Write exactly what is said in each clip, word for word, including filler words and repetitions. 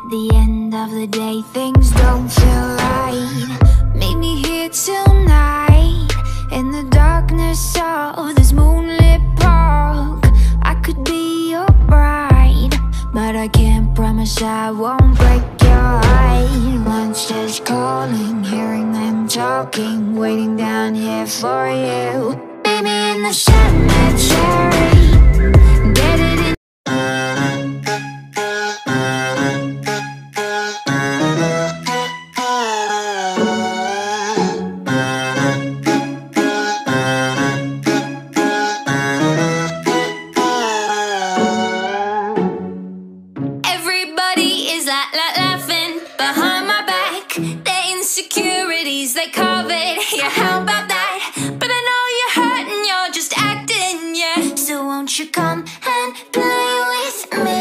the end of the day, things don't feel right. Meet me here tonight in the darkness of this moonlit park. I could be your bride, but I can't promise I won't break your heart. Monsters calling, hearing them talking, waiting down here for you. Meet me in the cemetery. Get it in. Everybody is la la laughing behind my back. Their insecurities they covered. Yeah, how about that? But I know you're hurt and you're just acting, yeah. So won't you come and play with me?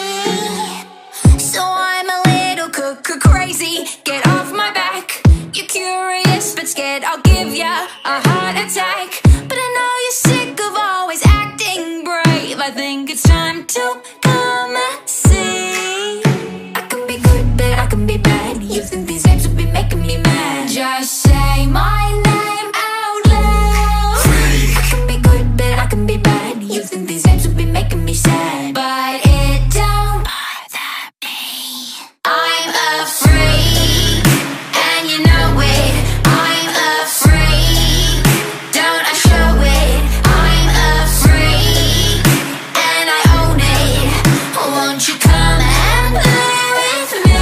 So I'm a little cuckoo crazy. Get off my back. You're curious but scared I'll give ya a heart attack. But I know you're sick of always acting brave. I think it's time to come and see. I can be good but I can be bad. You think these names will be making me mad? Just say my name out loud. I can be good but I can be bad. You think these names will be making me sad, but it don't bother me. I'm a freak and you know it. I'm a freak, don't I show it? I'm a freak and I own it. Won't you come and play with me?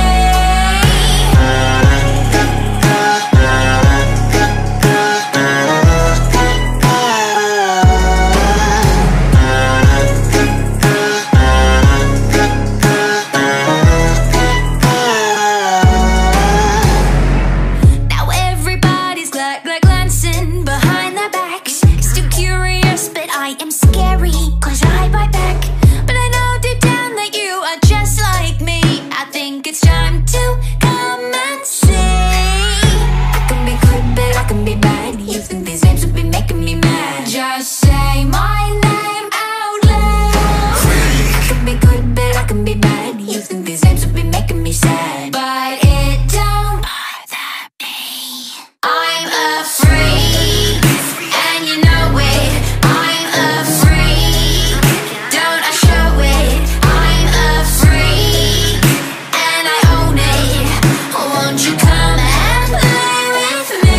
Now everybody's gla gla glancing behind their backs. Still curious, but I am scary, cause I bite back. But I know deep down that you are just like me. I think it's time to come and see. I can be good, but I can be bad. You think these names will be making me mad? Just say my name out loud. I can be good, but I can be bad. You think these names will be making me sad, but it don't bother me. I'm a freak and you know it. I'm a freak, don't I show it? I'm a freak and I own it. Won't you come and play with me?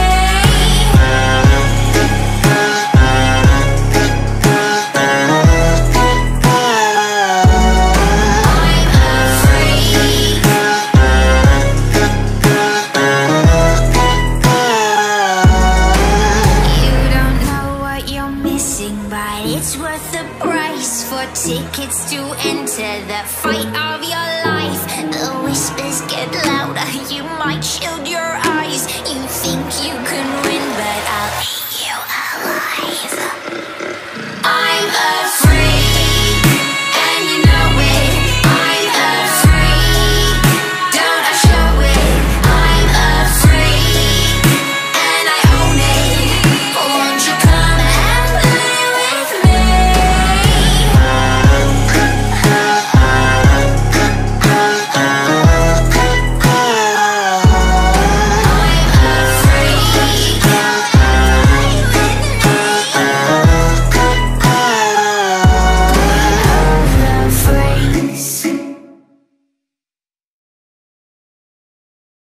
I'm a freak. You don't know what you're missing, but it's worth the price for tickets to enter the fight of your life. The whispers get louder, you might